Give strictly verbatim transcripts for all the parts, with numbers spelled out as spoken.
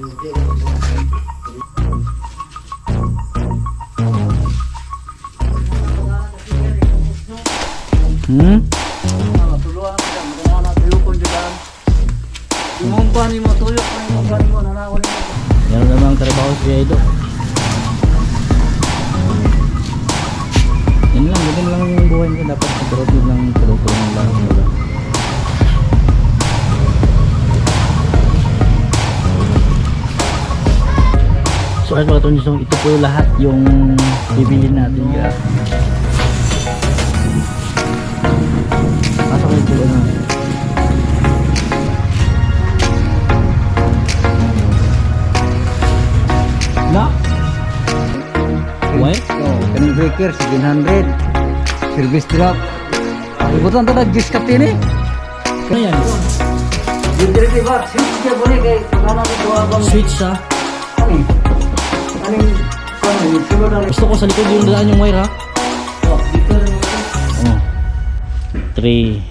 Hmm? Tuluan ka, magana na tuyo ko dyan. Imumpan mo tuyo ko, imumpan mo nanawin mo. Yan namang trabaho siya ito. Yan lang, ganun lang yung buhay ko. Dapat sigurot yun lang, tulong-tulong lang. So ay mga tunjong, ito po lahat yung bibili natin. Yeah. Pasok kayo po na. Na? Why? Oh, kaning breaker seven hundred. Service drop. Ibutan ta nag discount ini. Ano yan? Dito ba? Switch ka bone kay kana dito abang. Switch ha? Ani. Ani ano sino na. Gusto ko sa likod yung daan yung wire ha? Oh, dito. Oh. three.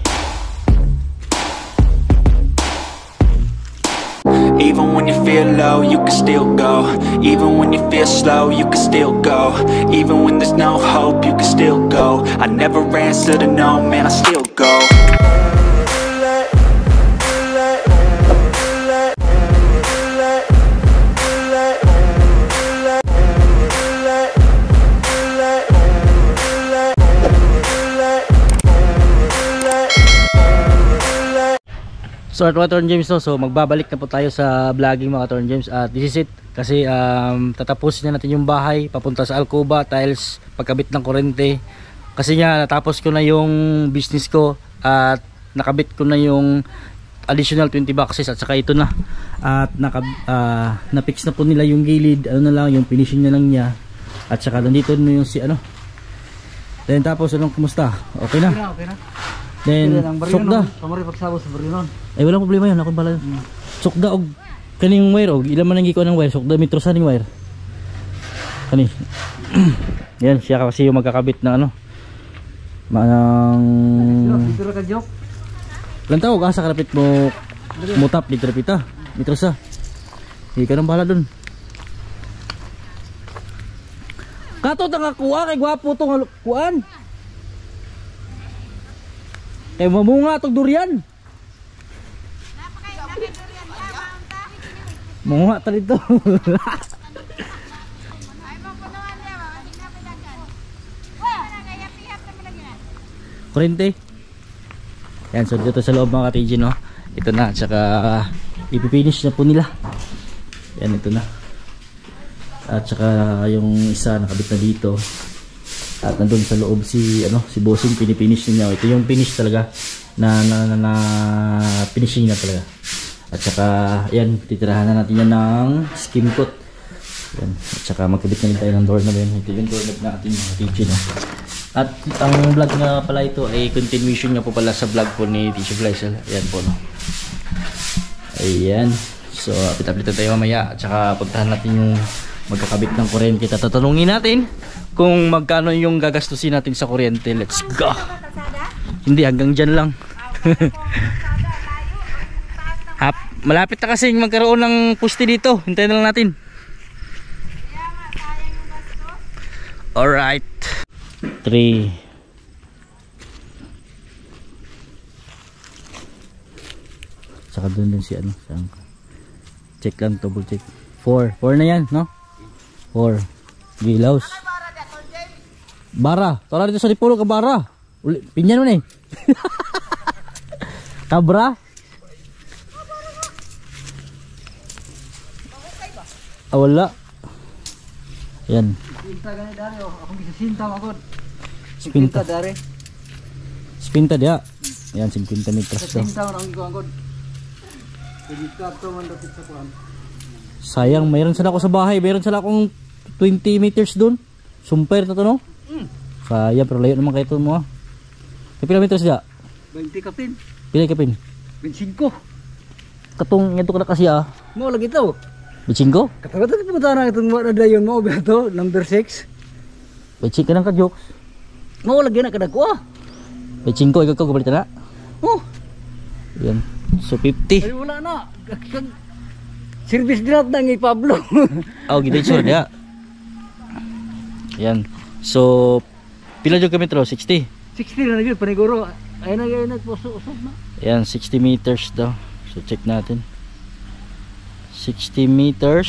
Even when you feel low, you can still go. Even when you feel slow, you can still go. Even when there's no hope, you can still go. I never answer to no, man, I still go. So at mga Torn James, no? So magbabalik na po tayo sa vlogging mga Torn James. At this is it. Kasi um, tatapusin na natin yung bahay papunta sa Alcoba, tiles, pagkabit ng kurente. Kasi nga natapos ko na yung business ko at nakabit ko na yung additional twenty boxes at saka ito na. At naka, uh, na-fix na po nila yung gilid, ano na lang, yung finishing na lang niya. At saka nandito na yung si ano. Then tapos anong kumusta? Okay na? Okay na, okay na. Then sukda. Kamari pagsabot sa barinon. Ay walang problema yun, ako bala. Hmm. Sukda og kaning wire og ilan man ang giko ng wire, sukda metro sa ning wire. Kani. Yan siya kasi yung magkakabit ng ano. Manang Dito ra ka joke. lantaw asa kalapit mo mutap dito repita. Metro sa. Hindi ka nang bahala dun. Kato tanga kuha kay gwapo tong kuan. Kay mamunga tong durian. Munga ta dito. Kurente. Yan, so dito sa loob mga ka-T G, no. Ito na, tsaka uh, ipipinish na po nila. Yan, ito na. At tsaka yung isa nakabit na dito. At nandun sa loob si ano si Bossing, pinipinish niya. Ito yung finish talaga na na, na, na finishing na talaga. At saka yan, titirahan na natin yan ng skim coat. Yan. At saka magkabit na rin tayo ng doorknob yan. Ito yung doorknob natin mga T G, no? At ang vlog nga pala ito ay continuation nga po pala sa vlog po ni Tissue Fleisel. Ayan po, no? Ayan. So apit-apit tayo mamaya. At saka puntahan natin yung magkakabit ng kuryente. Tatanungin natin kung magkano yung gagastusin natin sa kuryente. Let's go. Hindi, hanggang dyan lang. Hap, malapit na kasi magkaroon ng puste dito. Hintayin na lang natin. Alright. three. Saka dun din si ano. Check lang, double check. four. four na yan, no? four. Gilaws. Bara. Tara dito sa Dipolo ka bara. Uli, pinyan mo na eh. Kabra. Ah, wala. Yan. Spinta gani dari oh, akong gisasinta magod. Spinta dari. Spinta dia. Yan, fifty meters daw. Spinta man ang gigo agod. Dito to man dapat sa kuan. Sayang, mayroon sila ako sa bahay, mayroon sila akong twenty meters doon. Sumper na to, no? Mm. Sayang, pero layo naman kayo ito mo. Kapila meters dia? twenty kapin. Pila kapin? twenty-five. Katong ito ka na kasi ah. Mo lagi to. Bichingo? Katagat na pumunta na itong mga dayon mo ba to? Number six. Bichingo ka ng ka-jokes. Mo lagi na kadako ah. Bichingo, ikaw ko kabalit na. Oh. Yan. So fifty. Ay wala na. service drat na ni Pablo. Oh, gid sure dia. Yan. So pila jud kami tro? sixty. sixty na gyud paniguro. Ay na gyud nagpuso-usog na. Yan, sixty meters daw. So check natin. sixty meters.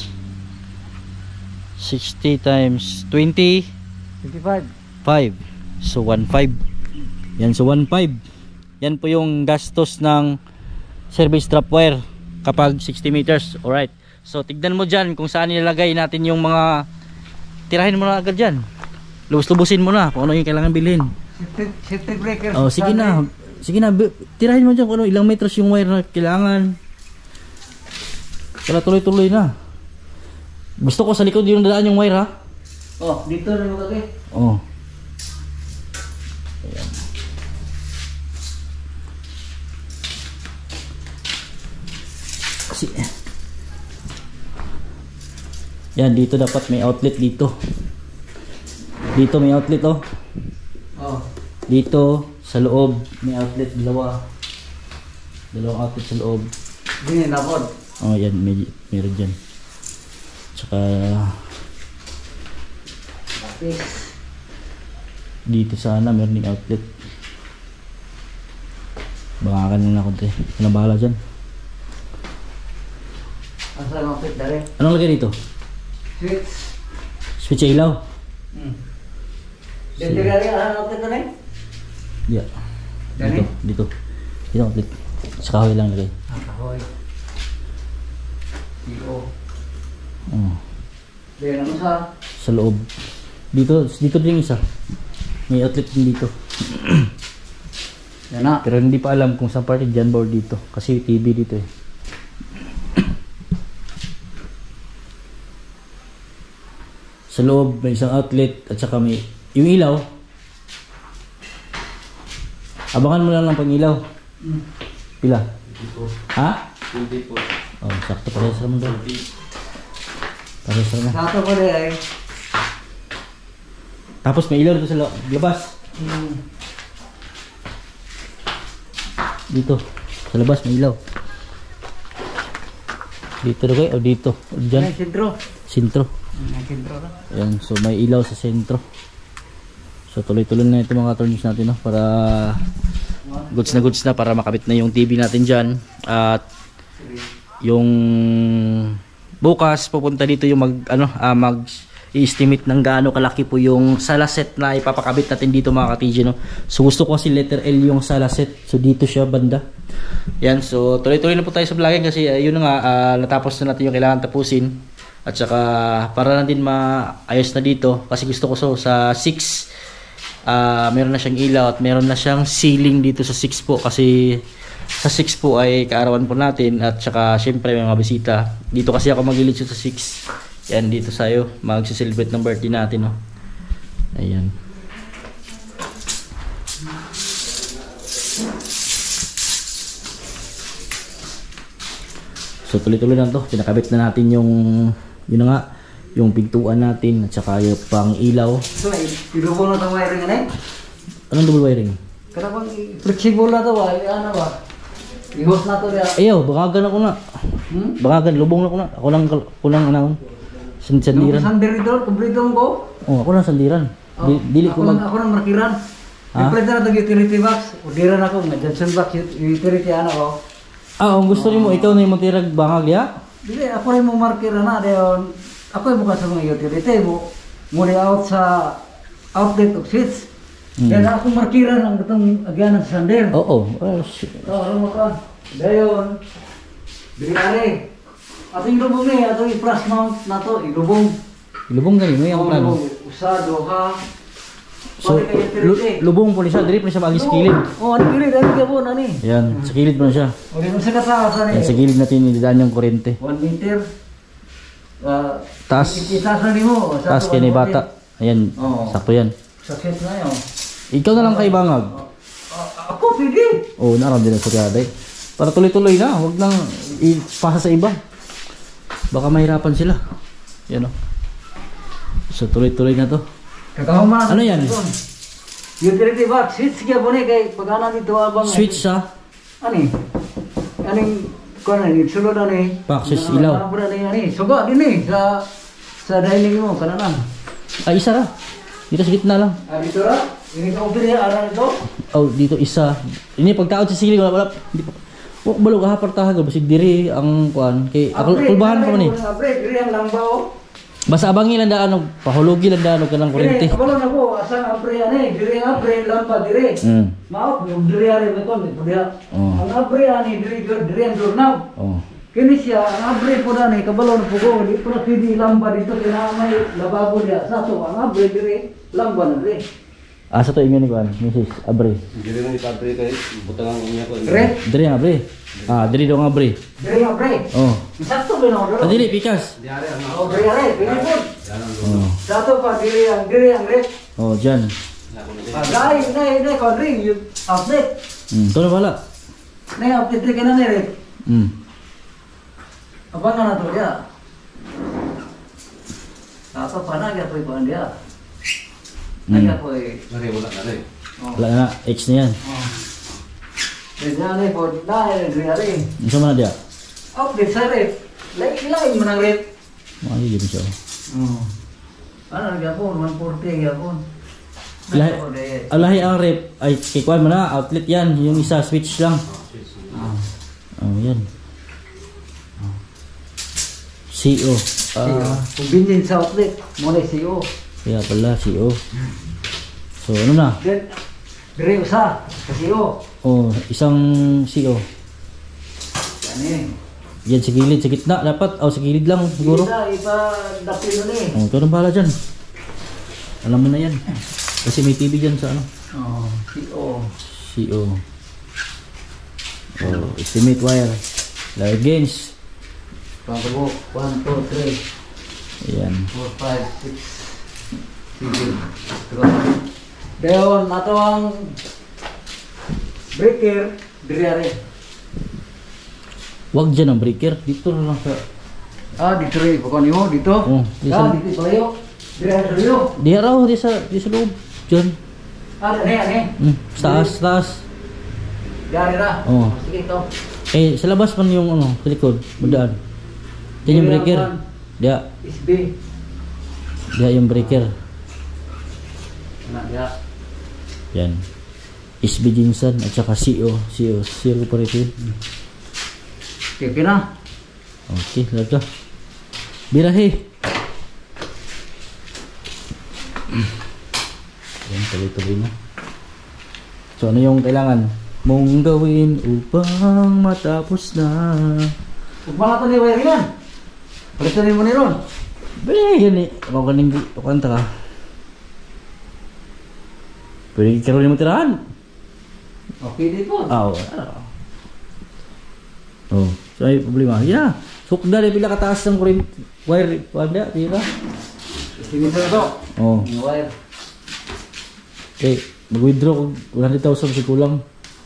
sixty times twenty. twenty-five. five. So one point five. Yan, so one point five. Yan po yung gastos ng service trap wire kapag sixty meters. Alright. So tignan mo dyan kung saan nilalagay natin yung mga, tirahin mo na agad dyan. Lubos-lubusin mo na kung ano yung kailangan bilhin. Safety breaker. Oh, sige na. Sige na, tirahin mo dyan kung ano, ilang meters yung wire na kailangan. Kaya tuloy-tuloy na. Gusto ko sa likod yung dadaan yung wire, ha? Oh, dito na mo kagay. Oh. Ayan. Kasi yan, dito dapat may outlet dito. Dito may outlet, oh. Oh. Dito sa loob may outlet, dalawa. Dalawang outlet sa loob. Dini na pod. Oh, yan, may meron diyan. Tsaka Lapis. dito sana meron ding outlet. Baka ka na konti. Ano bahala dyan? Asa ang outfit dali? Anong lagay dito? Switch. Switch ilaw? Hmm. Dito gali ang outfit dali? Yeah. Dani? Dito, dito. Dito outlet. Sa kahoy lang lagay. Ah, kahoy. Iyo. Oh. Dito naman sa Sa loob. Dito, dito din isa. May outlet din dito. yan na. Pero hindi pa alam kung saan parte dyan board dito. Kasi T V dito eh. Sa loob may isang outlet at saka may yung ilaw. Abangan mo lang ng pang-ilaw. Hmm. Pila? Ha? Oh, sakto pa sa mundo. Para sa na. Sa ato ko dali ay. Tapos may ilaw dito sa lo- labas. Hmm. Dito. Sa labas may ilaw. Dito na kayo o dito? O dyan? Yan sentro. Sentro. Yan sentro na. Ayan, so may ilaw sa sentro. So tuloy-tuloy na ito mga turns natin, no? Para goods na goods na, para makabit na yung T V natin dyan. At yung bukas pupunta dito yung mag ano ah, mag i-estimate ng gaano kalaki po yung sala set na ipapakabit natin dito mga ka-T J, no? So gusto ko kasi letter L yung sala set. So dito siya banda. Yan, so tuloy-tuloy na po tayo sa vlogging kasi uh, yun na nga, uh, natapos na natin yung kailangan tapusin. At saka para na din maayos na dito kasi gusto ko so sa six uh, meron na siyang ilaw at meron na siyang ceiling dito sa six po kasi sa six po ay kaarawan po natin at saka syempre may mga bisita. Dito kasi ako mag-ilitsyo sa six. Yan, dito sayo magse-celebrate ng birthday natin, no. Ayan. So tuloy-tuloy na to. Pinakabit na natin yung yun na nga, yung pintuan natin at saka yung pang ilaw. So, i-double na itong wiring na eh. Anong double wiring? Kada bang flexible na ito ba? Ano ba? I-host na ito niya. Ayaw, bakagan ako na. Hmm? Bakagan, lubong na ako na. Ako lang, ako lang ano. Yung Sandiran. sander ito, kumplito ko. Oh, ako lang sandiran. Di, dili ko ako, mag... lang, ako lang markiran. Ha? Kumplito na itong utility box. Udiran ako, may Johnson box, utility ano ko. Ah, kung gusto niyo mo, ikaw na yung magtirag bangag, ya? Dili, ako rin mo markiran na. Dayon, ako yung bukas sa mga utility mo. Muli out sa outlet of switch. Hmm. Kaya ako markiran ang itong agyan ng sander. Oo. Oh, shit. Ito, ano mo ka? Dayon, bigari. Ato yung lubong eh, ato yung flash mount na to, ilubong. Lubong gani mo yung plano. Usado ha. So, lu lubong po siya, dili po siya mag-skilid. Oh, ano kilid, ano ka po, ano eh. Yan, sa kilid mo na siya. O, di mo sa kataasan Yan, sa eh. gilid natin nilidaan yung kuryente. One meter. Ah, Taas. Itasan rin mo. Sa Taas to, kay ni one bata. Ayan, Oo. sakto yan. Sa set na yun. Ikaw na lang kay bangag. Ah, ako, pwede. Oo, oh, naram din ang sakyaday. Para tuloy-tuloy na, huwag nang ipasa sa iba. Baka mahirapan sila. Yan o. So tuloy-tuloy na to. Kakahuman. Ano yan? Utility box, switch kaya po ni kay pagkana dito abang. Switch sa Ani? Aning kuan ni sulod ani. Paksis ilaw. Labra ni ani. Suga dinhi sa sa dining mo kananan. Ay, isa ra. Dito sa gitna lang. Ah, dito ra. Ini ka upiri ara nito. Oh, dito isa. Ini pagtaod sa siling wala wala. Hindi pa. Wa balog hapartahan ko basig diri ang kuan kay ako kulbahan pa man ni. Abre, diri ang lambaw. Basta abangi lang daan og pahulugi lang daan og kanang kuryente. Diri, kabalo na ko asang abre ani. Diri ang abre lamba diri. Mm. Mao yung diri ari beton ni dia. Oh. Ang abre ani diri diri ang durnaw. Oh. Kini siya ang abre po na ni kabalo na pugo di po na pwede lamba dito kina may lababo dia. Sa to ang abre diri lamba na diri. Ah, sa to ingon ni kuan, Missus Abre. Dili na ipabre kay butangan niya ko. Diri, Diri ang Abre. Ah, diri daw ang Abre. diri ang abre. Oh. Sakto ba na Ah, dili pikas. Diare ang Oh, diri ari, diri po. Oh. Sa to pa diri ang diri ang red. Oh, diyan. Ah, dai, dai, dai ko ring you update. Hmm, to na bala. Nay update diri kana ni red. Hmm. Apa na to dia? Sa to pa na gyud ko dia. Hmm. Ay ko eh. Nare wala na rin. Oh. Wala na X na yan. Oh. Dili po dai diri ari. Unsa man na dia? Update sa red. Lain-lain man ang red. Mo ay gyud siya. Oh. Ano gyapon one forty gyapon. Lahi, alahi ang rep ay kay kuan man na outlet yan, yung isa switch lang. Ah. Oh, yan. C O. Ah, Convenience outlet, mo na C O. kaya pala C O. So ano na? Then, dire usa, sa C O. Oh, isang C O. Yan eh. Yan sa gilid, sa gitna dapat. Oh, sa gilid lang siguro. Isa, iba, dapin nun eh. Oh, ikaw nang bahala dyan. Alam mo na yan. Kasi may T V dyan sa ano. Oh, C O. C O. Oh, estimate wire. Large gauge. Pagkabo, one, two, three, Ayan. four, five, six, seven, eight. Dayon, nato ang breaker, dire ari. Huwag dyan ang breaker. Dito na lang sa... Ah, dito rin, pagkano nyo, dito. Oh, di Ah, sa- dito palayo. Dire ari palayo. Di araw, di sa, di sa loob. Dyan. Ah, ano yan eh. Hmm, sa taas, sa taas. Dari ra. Oo. Sige ito. Eh, sa labas man yung ano, sa likod. Madaan. Diyan yung Dire breaker. ang Diya. S B. Diya yung breaker. Anak dia. Yan. S B Jinsan at saka C O. C O. Zero operative. Okay na. Okay, laga. Birahe. Yan, tuloy-tuloy na. So, ano yung kailangan mong gawin upang matapos na? Huwag mga ito ni wiring yan. Palitan mo ni Ron. Bale, yan eh. Ako kaning kanta ka. Pwede karoon mo tirahan. Okay di po. Ah, oh. Oh, so ay problema. Yeah. Sukda rin pila kataas ng current wire. Wanda, tira. Sige sa ito. Oh. Yung wire. Okay, mag-withdraw kung one hundred thousand si kulang.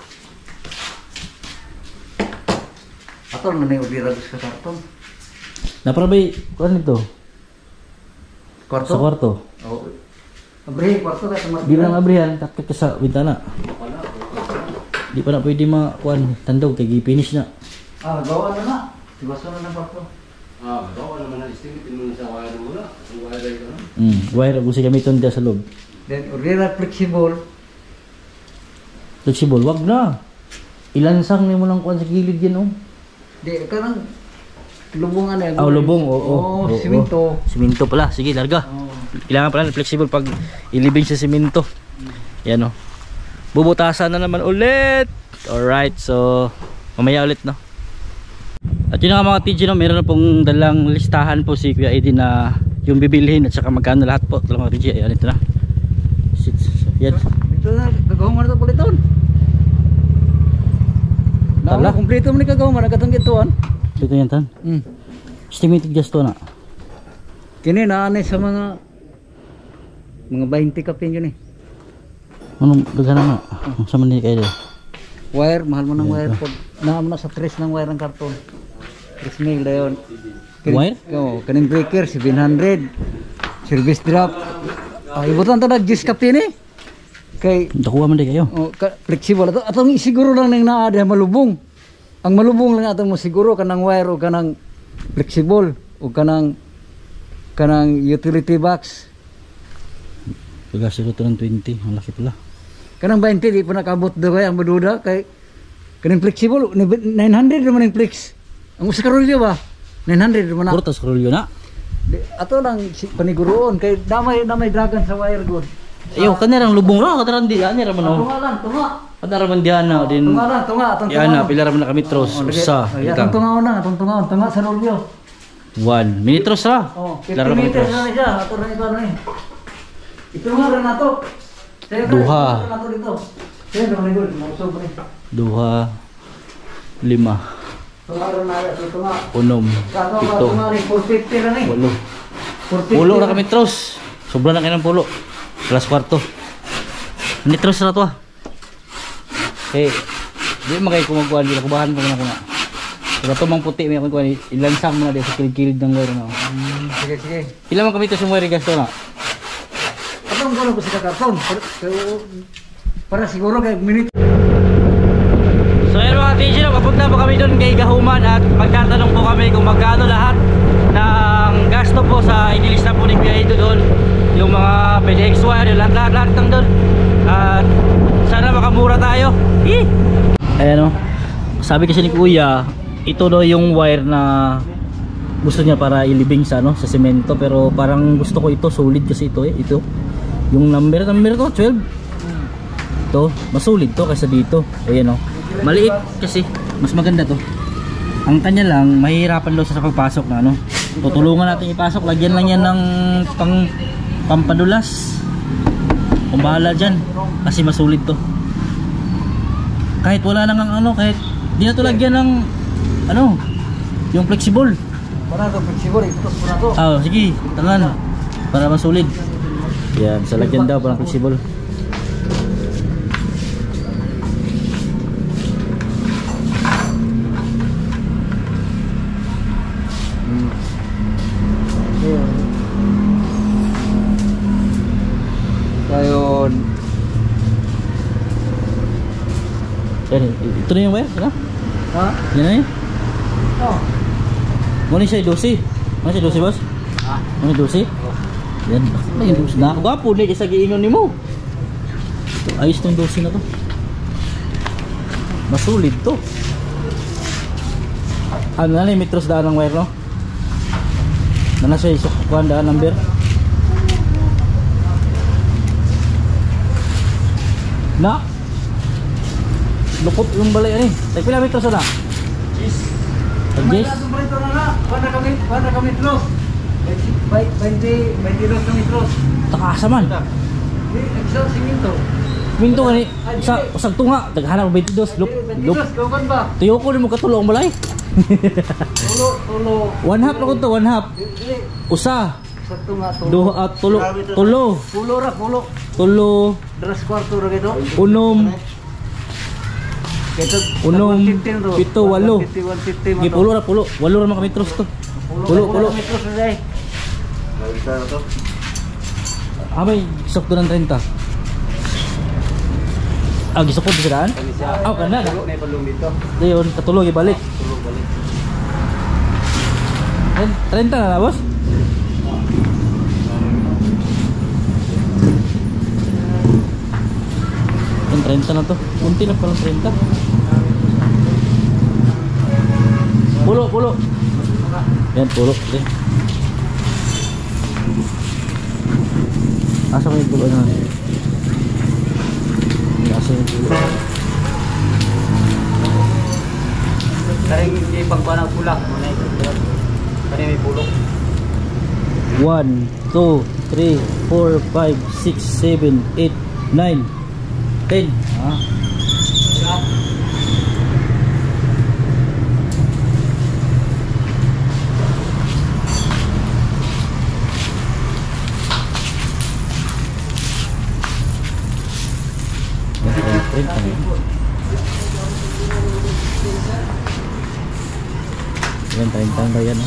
Atol na na yung diragos ka karton. Naparabay, kuhan nito? Kwarto? Sa kwarto. Oo. Abre, kwarto ka sa market. Di ba nang abrihan, kakit ka sa bintana. Di pa na pwede makuhan, tandog, kay finish na. Ah, gawa na na. Sibaso na ng kwarto. Ah, daw naman na estimate mo sa wire mo na. Wire ay karon. Mm, wire, kung siya gamiton dyan sa loob. Then, urira flexible. Flexible, wag na. Ilansang ni mo lang kuhan sa gilid yan, oh. Di, karang lubungan na. Ah, lubong, oo. Oo, Oo, siminto. oo. Siminto pala, sige, larga. Oo. Kailangan pala flexible pag ilibing sa siminto. Yan, oh. Bubutasan na naman ulit. Alright, so mamaya ulit, no. At yun nga mga T G, no, meron na pong dalang listahan po si Kuya Eddie na yung bibilhin at saka magkano lahat po. Ito lang mga T G, ayan, ito na. Yan. Ito na, kagawang na ito po ito. Tala? Tala, kumpleto mo ni kagawang na katong gituan. Ito yan, tan. Hmm. Estimated gas to na. Kini naanay sa mga mga twenty kapin yun eh. Anong daghan na? Sa man ni kayo? Wire, mahal mo ng Yeah, wire ito. po. Naam na sa tres ng wire ng karton. tres mil na yun. Wire? Oo, kaning breaker, seven hundred. Service drop. Ah, ibutan to na diyes kapin eh. Kay, Dakuha man di kayo. oh, ka, flexible. Ato, atong siguro lang nang naa diha malubong. ang malubong lang ato mo siguro kanang wire o kanang flexible o kanang kanang utility box. Tugas ko ito ng twenty. Ang laki pala. Kanang twenty di pa nakabot do kay ang maduda kay kanang flexible nine hundred naman yung flex. Ang usa ka rolyo ba? nine hundred naman na. Portas rolyo na. Di, ato lang si, paniguroon kay damay damay dragon sa wire good. Ayo, kanirang lubong ra, kanirang di ani ra man oh. Tunga lang, tunga. Kanira man diyan na din. Tunga lang, tunga, atong tunga. Yan na, pila ra man na kami tros. Usa, Atong ikang. tunga na, atong tunga, tunga sa rolyo. One. Minitros ra. Oh, Pila ra man fifty meters tros. na siya, ato na ito na eh. Ito nga rin nato. Duha. Nato dito. Sige, naman good, mausog rin. Duha. Lima. Tunga rin na, ito tunga. Unom. Kato ka, Pito. tunga rin, four fifty rin eh. Walo. four fifty Pulo ra rin. kami tros. Sobra na kayo ng pulo. Plus kwarto. Nitros na to ah. Eh, di magay kumagkuhan, di kubahan ko na ko nga. Kaya ito mang puti, may kumagkuhan, ilansang mo na dito sa kilid-kilid ng wire na. Hmm, sige, sige. Pila man kami ito sa wire gasto na? Atong gulo ko sa karton. Para, para siguro kay minute. So yun mga T G, papunta po kami doon kay Gahuman at magtatanong po kami kung magkano lahat ng gasto po sa inilista po ni Kuya Edo doon. Yung mga P D X wire, yung lahat-lahat ng doon. At sana makamura tayo. Hih! Ayan o. Sabi kasi ni Kuya, ito daw yung wire na gusto niya para ilibing sa ano, sa semento, pero parang gusto ko ito solid kasi ito eh, ito. Yung number, number ko twelve. Ito, mas solid to kaysa dito. Ayan o. Maliit kasi, mas maganda to. Ang kanya lang, mahihirapan daw sa pagpasok na ano. Tutulungan natin ipasok, lagyan lang yan ng pang pampadulas. Kung bahala dyan, kasi masulit to. Kahit wala nang ano, kahit di na to lagyan ng ano, yung flexible. Para to flexible, ito para to. Ah, sige, tangan para masulit. Yan, sa lagyan daw parang flexible. Kayon. Yan, ito na yung wire, ano? Ha? Yan na yun. Oh. Muna siya dosi. Muna siya dosi, boss? Ha? Muna dosi? Yan, bakit yung dosi? Nakakagwapo, hindi isa giinon ni mo. Ayos tong dosi na to. Masulid to. Ano na yung metros daan ng wire, no? Ano na siya, isukuhan daan number. Na? Lukot yung balay ani. Tay pila metros na? Yes. Yes. Ito na na. Paano kami, paano kami metros? twenty, twenty-two kami metros. Takasa man. Excel siminto. Minto gani sa usag tunga, daghan mo twenty-two. Look, look. twenty-two, kauban ba? Tuyo ko nimo katulo ang balay. Tulo, tulo. One half na ko to, one half. Dili, Usa, sakto nga tulo. duha at tulo, tulo, Pulo ra, pulo. tulo, Dras kwarto ra gito. unom, Kito, Unom, one fifty ro. pito, walo. one fifty, one fifty man gi to. pulo ra pulo, walo ra man kami metros to. Pulo, pulo. kami metros na day. Abay, sakto ng thirty. Ah, gisukod sa daan? Ah, kana na. May palong dito. Dayon, katulog ibalik. Tulo balik. thirty na na, boss? Yung thirty na to. Kunti na palang thirty. Pulo, pulo. Yan, pulo. Okay. Asa ko yung pulo na? Asa yung pulo? Karing ipagkuha ng pula. Karing may pulo. one, two, three, four, five, six, seven, eight, nine, ten. Ah. Print kami. Yan, tayo ba yan?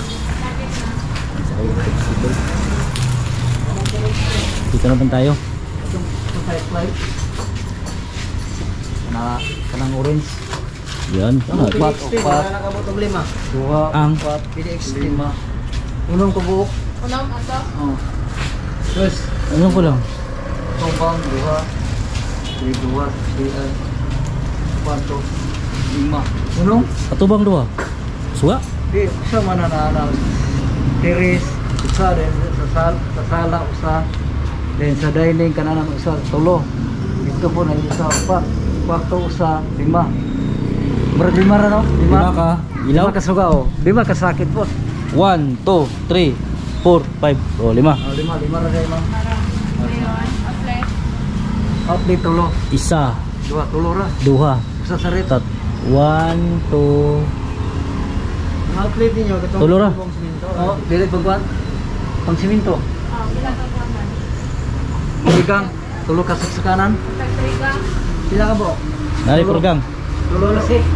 Dito naman tayo. Itong five light. Na kanang orange. Yan. Ah, Upat, upat. nakabot lima. Dua, Ang? upat, lima. Unong tubuok. Unang ato. Oh. Terus, ano ko lang? tumbang, dua. Di dua, siyan. Upato, lima. Unong? Atubang dua. Suwa? Di, usa man na na. Teres, usa din. Sa, sal, sa sala, usa. Then sa dining, kananan, usa, tulo. Ito po na isa, upat. Upato, usa, lima. Murag lima ra no? Lima ka. Ilaw? Lima ka suga oh. Lima ka sakit po. One, two, three, four, five. O, lima. Oh, lima, lima ra dai ma'am. Ngayon, outlet. Outlet tulo. Isa, Dua tulo ra. duha, Usa sa red. tat. One, two, Outlet ninyo katong tulo ra. Oh, dili pagwan. Pang siminto. Oh, pila ka kuwanan. Bigang tulo ka sa kanan. Tagtriga. Pila ka po? Nari Tulo. purgang. Tulo na si.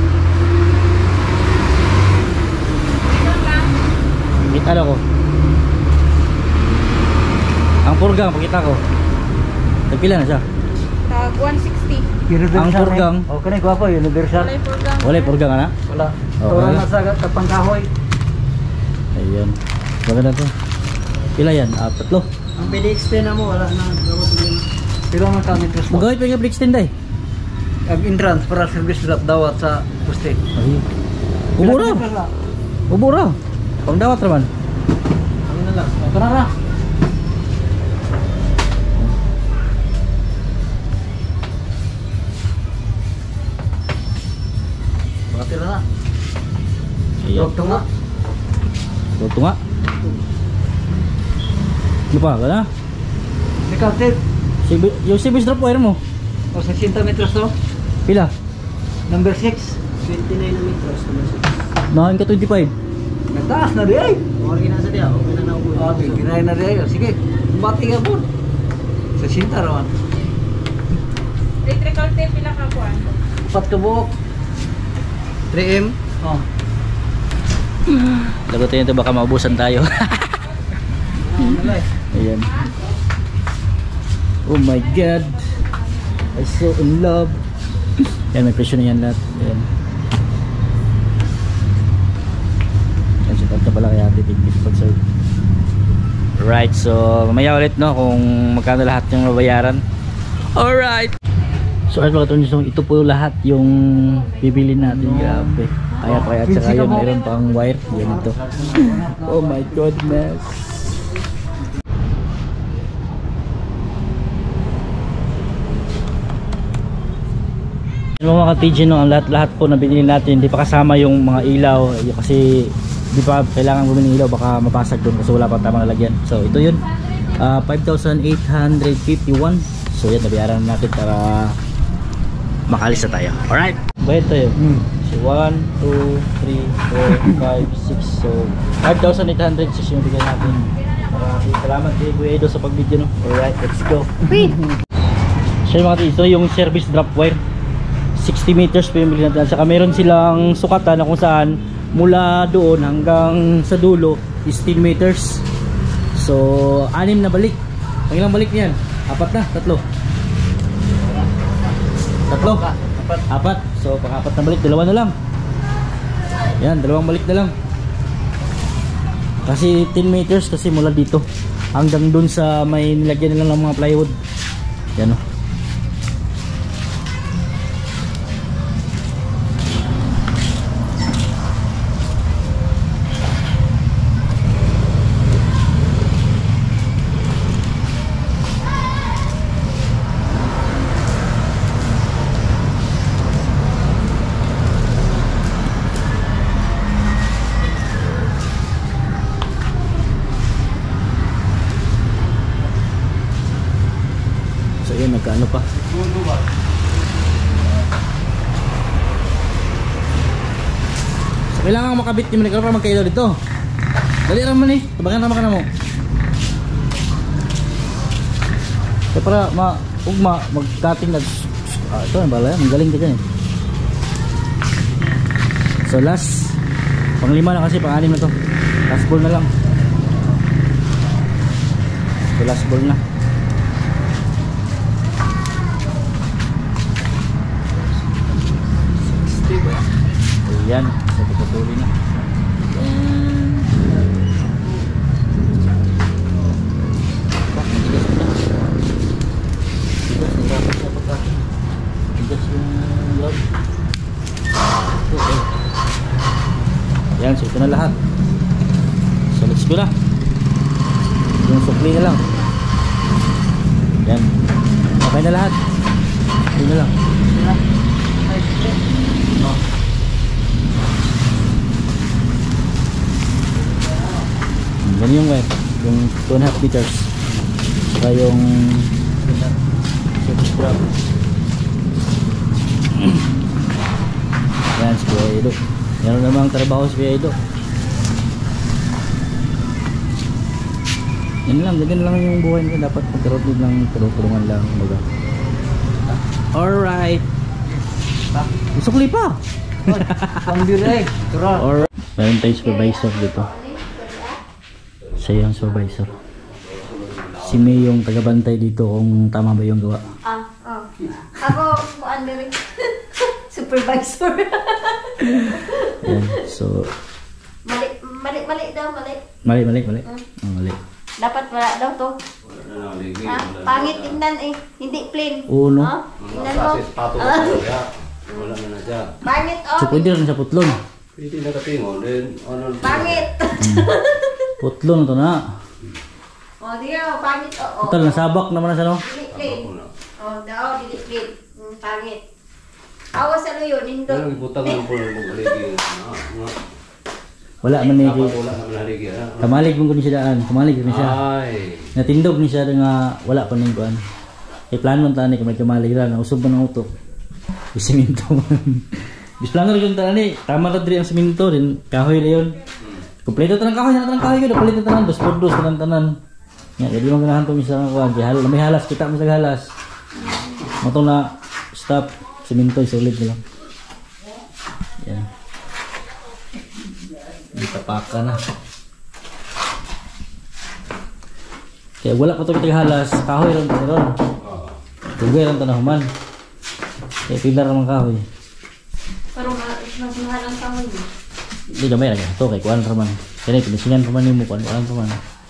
Ito lang. Kita na ko. Ang purgang, pakita ko. Nagpila na siya. Tag one sixty. Universal. Ang purgang. Oh, kanay gwapo universal. Walay program. Wala purgang ana. Wala. Oh, Tulo wala. na sa kapang kahoy. Ayun. Maganda to. Pila yan? Ah, tatlo. Ang pwede extend na mo wala na gamot din. Pila man ka meters mo? Magawin pa yung break stand ay. Ang entrance para service drop dawat sa poste. Ay. Ubura. Ubura. Pang dawat raman. Ano na lang. Ito na ra. Bakit na na? Ayan. Drop to nga. Ito nga. Ano pa? Wala? Ikaw, Ted. Sibi- Yung service drop wire mo. O sixty meters to. Pila? Number six. twenty-nine meters. Nakain ka twenty-five. Nagtaas na di ay. Okay na sa diya. Okay na na ubo. O, ginay na di ay. Sige, bati ka po. Sa sinta raman. Electrical tape, pila ka kuwan. Upat ka buhok. three M. O. Lagutin ito baka maubusan tayo. Nalay. Ayan. Oh my god. I'm so in love. Yan, may presyo na yan lahat. Ayan. Yan, shout out na pala kay Ate Tiggy sponsor. Right, so mamaya ulit no kung magkano lahat yung mabayaran. Alright. So at mga tunisong, ito po lahat yung bibili natin. Grabe. Kaya pa kaya at saka yun, mayroon pang wire. Yan ito. Oh my goodness. Yung mga ka-T G no, ang lahat-lahat po na binili natin, hindi pa kasama yung mga ilaw yung kasi di pa kailangan bumili ng ilaw, baka mapasag doon kasi wala pang tamang lalagyan. So ito yun, uh, five thousand eight hundred fifty-one. So yan, nabiyaran natin para makalis na tayo. Alright, bayad tayo. Hmm. So one, two, three, four, five, six. So five thousand eight hundred six yung bigyan natin. Maraming salamat kay Kuya Edo sa pag-video no. Alright, let's go. So yung mga ka-T G, ito yung service drop wire. sixty meters po yung bili natin. Saka meron silang sukatan na kung saan mula doon hanggang sa dulo is ten meters. So anim na balik. Pangilang balik niyan? Apat na? Tatlo? Tatlo? Apat. Apat. So pang apat na balik, dalawa na lang. Yan, dalawang balik na lang. Kasi ten meters kasi mula dito hanggang doon sa may nilagyan nila ng mga plywood. Yan o. So yun, nagkaano pa. So kailangan makabit yung manikaro para magkailaw dito. Dali naman eh, tabagan naman ka na mo. Kaya para ma ugma mag-cutting nag ah, ito ang bala yan, ang galing ka dyan eh. So last, pang lima na kasi, pang anim na to. Last ball na lang. So last ball na. Yan, so patuloy na. Yan. Matigas na. Matigas, nagkakot sa pagkakin. Matigas yung log. Okay. Yan, so ito na lahat. So let's go na. Yung sukli na lang. Yan. Okay na lahat. Ito na lang. Oh. Yan yung wet. Yung two and a half liters. Saka yung surface drop. Yan si Kuya Edo. Yan namang trabaho si Kuya Edo. Yan lang, ganyan lang yung buhay nila. Dapat magkaroon lang, tulungan lang. Alright. Sukli pa. Pang-direct. Tara. Alright. Meron tayong supervisor dito. Siya yung supervisor. Si May yung tagabantay dito kung tama ba yung gawa. Ah, oh. Ako, kuan diri. Supervisor. Yan. So, Mali, mali, mali daw, mali. mali, mali, mali. Oh, mali. Dapat wala daw to. Wala na, ligi. Ha? Pangit tingnan eh. Hindi plain. Oo, no? Ha? Tingnan mo. Kasi pato na siya. Wala na na dyan. Pangit oh. So, pwede rin sa putlon. Pwede na katingon. Then, ano? Pangit. Putlon ito na. Oh, diyo, pangit oh. Total, nasabak naman na sa no? Dili plain. Oh, daw, dili plain. Mm, pangit. Awas ano yun, Pero hindot. ibutang lang po ng mga ligi. Ah, nga. Wala man ni Dapat wala naman na ligi. ah. kamalig mo ko ni siya daan. Kamalig ni siya. Ay. Natindog ni siya nga wala pa ning kuan. Kay plano man tani kay may kamalig ra na usog man ang utok. Isiminto man. Bis plano rin yung tani. Tama ra diri ang siminto din kahoy na yun. Kompleto tanang kahoy na tanang kahoy gyud palit na tanan dos por dos tanan tanan. Ya, jadi mo ganahan to misa kuan kay hal may halas kita mo sa halas. Moto na stop siminto solid na lang. Yan. Ditapaka na. Kaya wala pa ito kitagahalas. Kahoy lang ito ron. Tugay lang ito na human. Kaya pilar naman kahoy. Pero masuhan ang kahoy mo. Hindi gamay lang ito. Kaya kuwan raman. Kaya pinisingan pa man yung mukha. Kuwan pa man.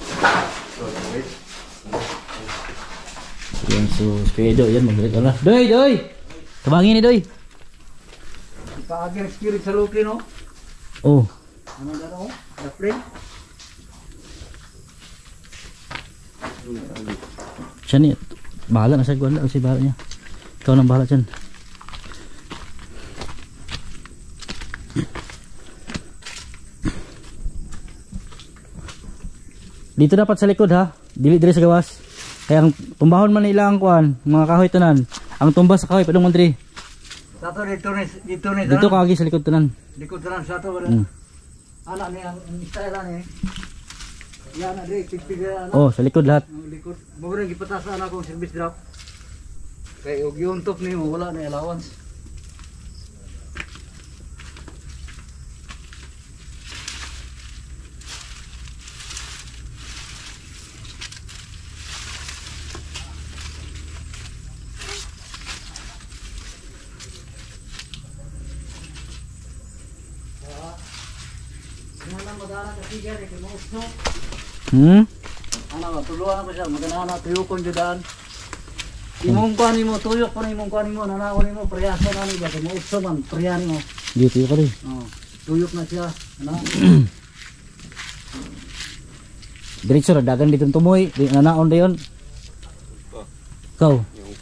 Yan so speedo. Yan magalit na. Doy! Doy! Tabangin ni Doy! Paagir spirit sa lukli no? Oh. Ano na no? The flame? Siya ni. Bahala na siya. Bahala si bahala niya. Ikaw nang bahala dyan. Dito dapat sa likod ha. Dili diri sa gawas. Kaya ang tumbahon man nila ang kuan, mga kahoy tanan. Ang tumbas sa kahoy padung man diri. Sato dito ni dito ni Dito kagi sa likod tanan. Likod tanan sato wala. Hmm. Anak ni ang ang style ni. Yan na di pigpigil Oh, sa likod lahat. ang likod. Mo rin gipatasan ako service drop. Kay og yung top ni mo wala na allowance. Hmm? Ano, tuluan ako siya, magana na tuyokon judan. Imong kuan nimo tuyok pa imong kuan nimo nanawon nimo priyasa na ni ba mo uso man priyan mo. Dito ka rin. Oh, tuyok na siya. Ano? Diretso ra dagan dito tumoy, di nanaon dayon. Ikaw.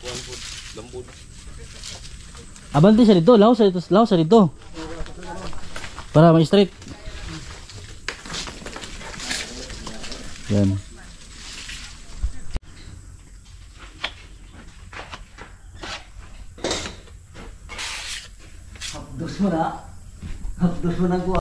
Abanti siya dito, law sa dito, law sa dito. Para may straight. Yan. Hapdos mo na. Hapdos mo na ko.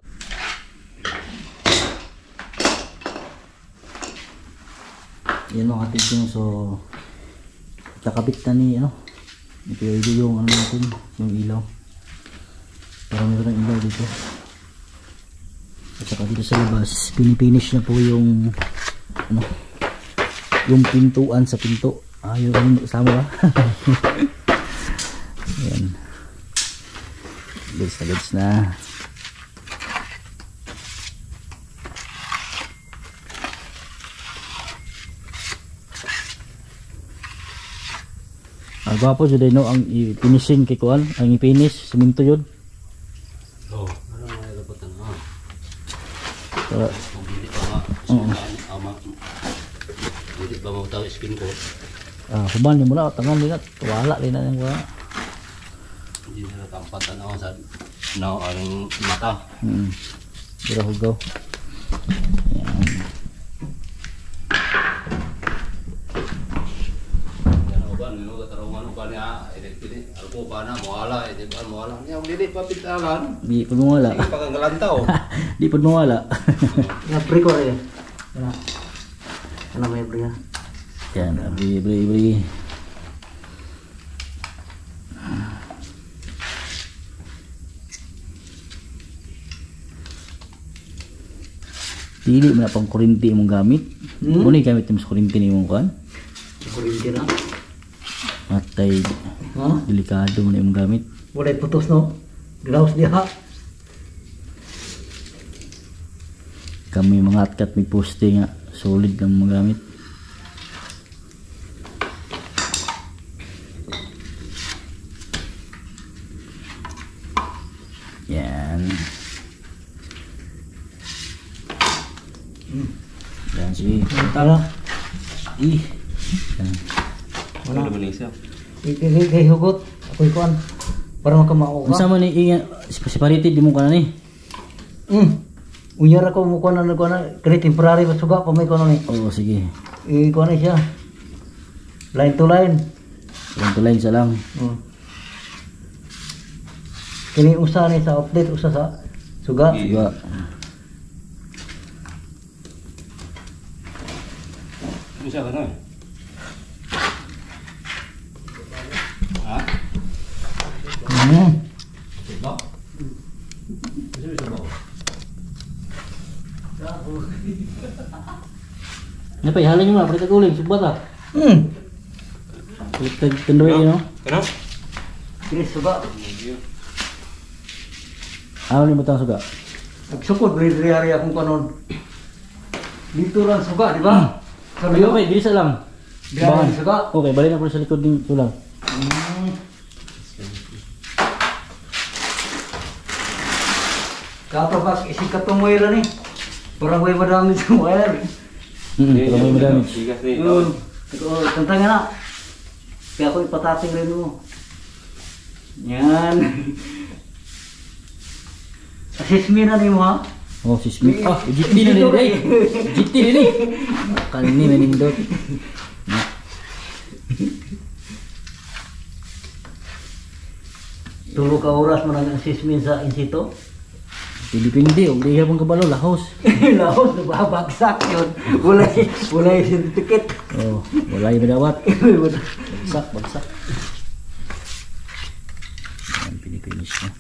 Yan mga tigong so kakabit na ni ano. Ito yung ano natin, yung ilaw. Para meron ng ilaw dito. At saka dito sa labas, pinipinish na po yung ano, yung pintuan sa pinto. Ah, yung ano, sama ba? Yan. Goods na goods na. Ang gwapo jud no ang i-finishing kay kuan, ang i-finish semento jud. Oh, ano nga yung dapat ang ah. Para Mabili pa nga. Oo. Ama. Hindi ba mo tayo skin ko? ah human ni mula tangan linat, wala rin na yang kuan. Hindi nila tampatan ako sa no, aring mata. Hmm. Dira hugaw. Yan. Yan ako ba? Nino katarungan ko niya. Edit-edit. Alpo pa na. Mawala. Edit pa. Mawala. Niya, hindi pa pintalan. Di pud mawala. Hindi pa kang galantaw. Di pud mawala. Nga pre ko rin. Ano? Ano may pre ha? Yan, beri beri beri. Dili man pang kuryente imong gamit. Hmm? Muna gamit mo sa kuryente ni imong kuan. Kuryente na. Matay Ha? delikado man imong gamit. Walay putos no? Glaus diha. Kami mga atkat may poste nga solid lang mga gamit. Yan. Yan si Tara. ih. Yan. Ano naman yung isa? Ikay hugot. Ako'y kuan. Para makamao Unsa ka. man ni iya separated di mo kana ni? Hmm. Unyar ako mo kuan na kuan na. Kani temporary pa suga pa may kuan ni. Oo sige. I kuan na siya. Line to line. Line to line sa lang. Hmm. Kini usa ni sa update usa sa suga. Diba? Ano siya ka na? Ha? Hmm. Diba? Ano siya ba? Napay halin mo na pare uling subat ah. Hmm. Balik tendoy no. Ano? Kini suga. Ano ni butang suga? Nagsukod beri-beri akong kanon. Dito lang suga, di ba? Sabi Okay, ko, okay, dili sa lang. Dili sa suga. Okay, balik na po sa likod ng sulang. Hmm. Kapag isip ka itong wire ni, parang way madami sa wire. Hmm, pero may damage. Bigas ni. Oo. Oo, tantang nga na. Kaya ako ipatating rin mo. Yan. Assessment na ni mo ha? Oh, si Smith. Ah, G T na ni day. G T ni. Kanini manindot. Tulo ka oras mo nang assessment sa insito. Depende, og diha pang kabalo lahos. Laos, nababagsak yun. Wala, wala yung certificate. Oh, wala yung madawat. Bagsak, bagsak. Yan, pinipinish na.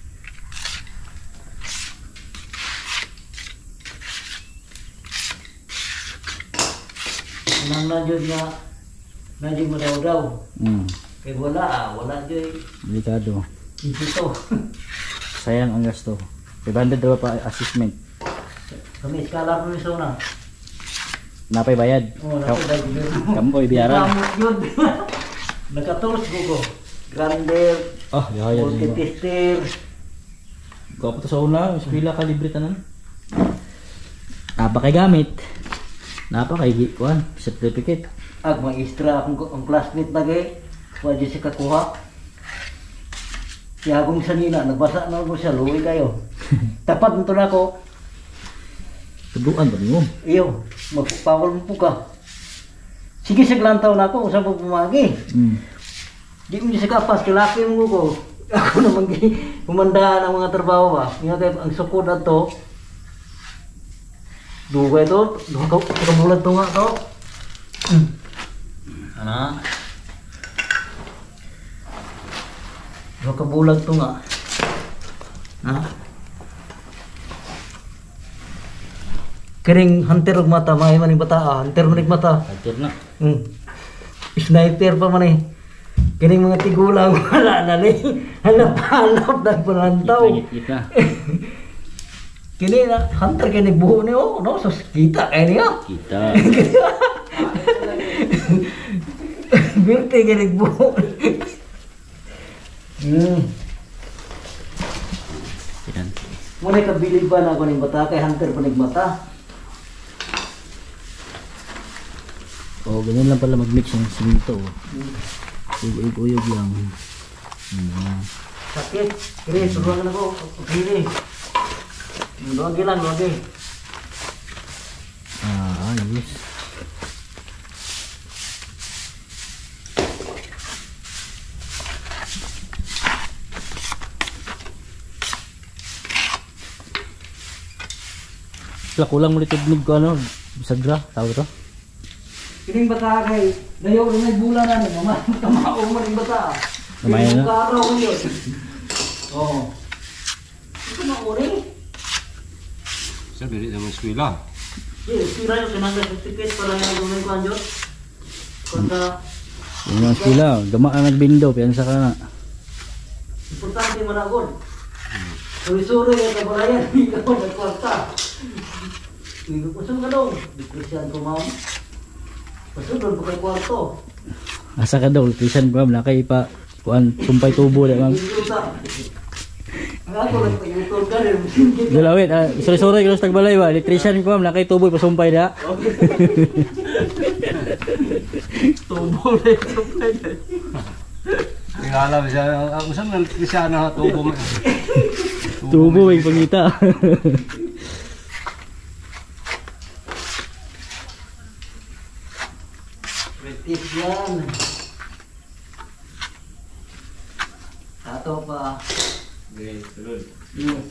Nang na dyan nga, na dyan mo daw daw. Hmm, Kaya wala, wala dyan. delikado. Insito. Sayang ang gasto. five hundred daw pa assessment. Kami iskala ko ni Sona. Napay bayad. Oh, naku dahil yun. Kamu ko ibiyaran. Gamot yun. Nakatools ko ko. Grander, Oh, yahayan mo. multi-tester. Gwapo to sa una, mas pila ka libre tanan. Napa kay gamit. Napa kay kuan, certificate. Ag maestra akong ang classmate na gay. Wadyo siya kakuha. Kaya akong sanina, nagbasa na ako siya, luwi kayo. Tapat nito na ako. Tuduan ba niyo? Iyo, magpapawal mo po ka. Sige sa glantaw na ako, usap mo pumagi. Hmm. Di mo siya kapas, kilaki mo ko. Ako naman humanda ng mga trabaho ba. Nga kayo, ang sukod na to. Dugay to, dugay ka bulan to nga to. Ano? Dugay ka bulan to nga. Ha? Kiring hunter og mata, may maning bata, ah. Hunter maning mata. Agad na. Hmm. Sniper pa man eh. Kining mga tigulang wala na ni. Hanap-hanap na palantaw. Git na. Kini na hunter kini buho ni oh, no, so kita kay niya. Kita. Birte kini buho. Hmm. Yan. Muna kabili ba na ako ng bata kay hunter pa mata. Oh, ganyan lang pala mag-mix ng simento. Uyog-uyog lang. Hmm. Sakit. Kiri, suruhan na ko. Kiri. Luwagi lang, luwagi. Ah, ayos. Wala, kulang mo litid ko ano, bisagra, tawag ito. Kining bata kay dayo rin ay bulan na ni mama. Tamao mo ning bata. Namaya na. Karo ko yun. Oh. Ito mauri. Sa dili naman eskwela. Eh, sira yung sinangga sa ticket para yung gawin ko anjot. Kanta, Yung mga sila, gama ang nagbindo, piyansa ka na. importante mo na agad. Suri-suri yung kabalayan. Ikaw nagkwarta. Ikaw puso ka dong. Di Christian ko ma'am. Pasunod po kay kwarto. Asa ka daw, Christian Bram, nakay pa, kuan, sumpay tubo na ma'am. Yuta. Ang ako nagpag-utol ka rin. Dala, wait, ah, sorry-sorry, kilos tagbalay ba, electrician ko ma'am, nakay tubo, pasumpay na. Tubo na yung sumpay na. Tingala siya, ang usap ng Kristiano tubo mo. Tubo, may pangita. British yan. Tato pa. Okay, sulod. Yun.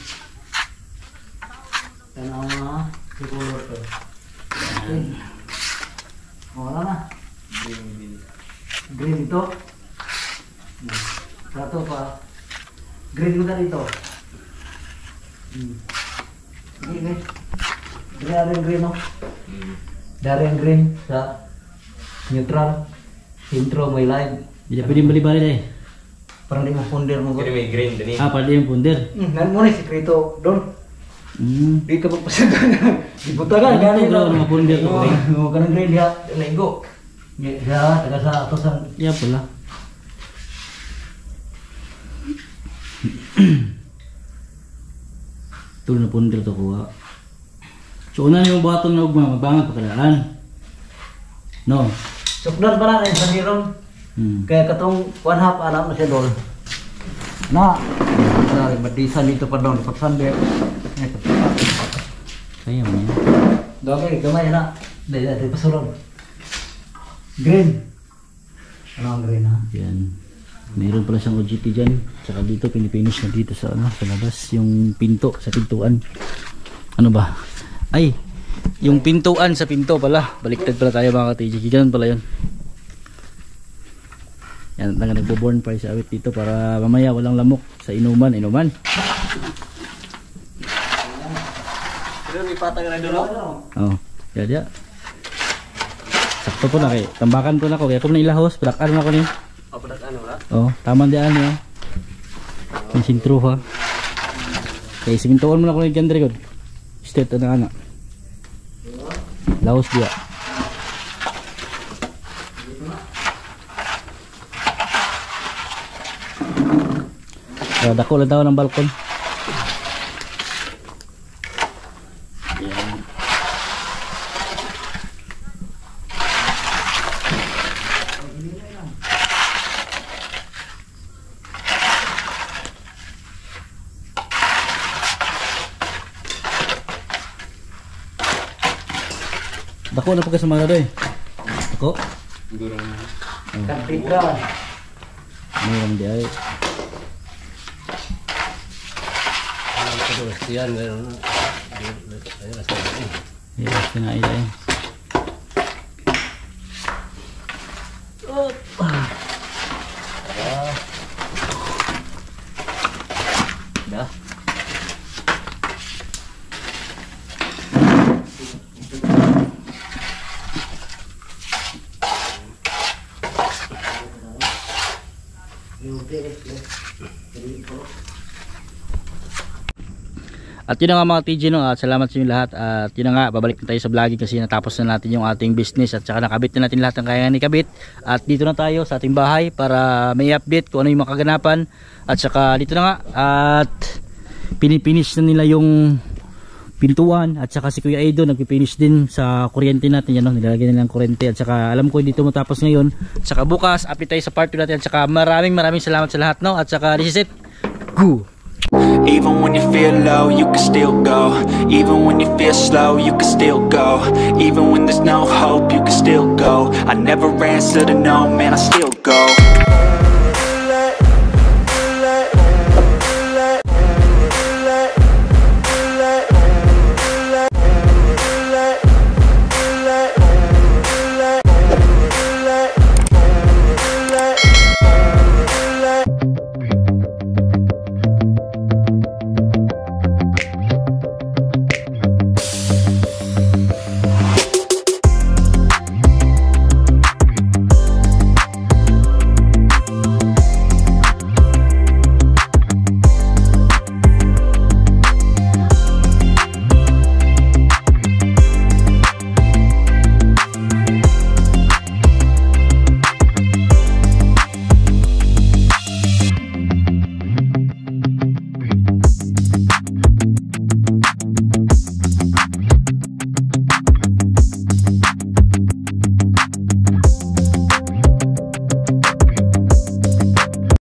Tanaw na. Siguro to. Okay. Wala na. Green ito. Tato pa. Green ko na dito. Hmm. Green eh. Green na rin green no. Dari ang green sa neutral. Intro may live. Hindi pwede bali-bali na eh. Parang di mo ponder mo. Kini may green dani. Ah, pwede yung punder. Hmm, nan mo na sikreto doon. Hmm. Di ka magpasagan. Ibutagan Ano gani to, bro, mga punder to, Oo, eh. oo, kanang green ya, laigo. Ya, ya, taga sa atos ang Yeah, pala. Ito na punder to kuha. So, una na yung batong na ugma, magbangan pagkalaan. No? sukdan pa na sa hiron. Hmm. Kaya katong one half alam na siya dol. Na, na madisan dito pa doon pag Sunday. Kaya mo yan. Dami gamay na. Dai dai pasulod. Green. Ano ang green ha? Yan. Meron pala siyang O G T dyan. Tsaka dito, pinipinish na dito sa, ano, sa labas. Yung pinto, sa pintuan. Ano ba? Ay, yung pintuan sa pinto pala. Baliktad pala tayo mga ka-T J. Ganun pala yun. Yan, nga nagbo-born fire sa awit dito para mamaya walang lamok sa inuman. Inuman. Pero may patag na dulo. Oh, ya ya. Sakto po na kay. Tambakan po na ko. Kaya kung na ilahos, padakan na ko ni. Apa dak ano ra? Oh, taman diyan niya. Yung sintro ha. Kaya simintuan mo na ko ni Gandre god. Straight na ana. Lahos dia. Kaya dako lang daw ng balkon. Yan. Dako na po kasi mga doy. Dako. Kantika. Mayroon di ay. Terus yan meron na. Ayun sa ini. Yes, kinain tayo. Dah. At yun na nga mga T J, no, at salamat sa inyo lahat. At yun na nga, babalik na tayo sa vlogging kasi natapos na natin yung ating business at saka nakabit na natin lahat ng kaya ni kabit. At dito na tayo sa ating bahay para may update kung ano yung makaganapan. At saka dito na nga, at pinipinish na nila yung pintuan. At saka si Kuya Edo nagpipinish din sa kuryente natin, yan, no, nilalagyan nila ng kuryente. At saka alam ko dito matapos ngayon. At saka bukas, update tayo sa part two natin. At saka maraming maraming salamat sa lahat, no. At saka this is it. Go! Even when you feel low, you can still go. Even when you feel slow, you can still go. Even when there's no hope, you can still go. I never answer to no, man, I still go.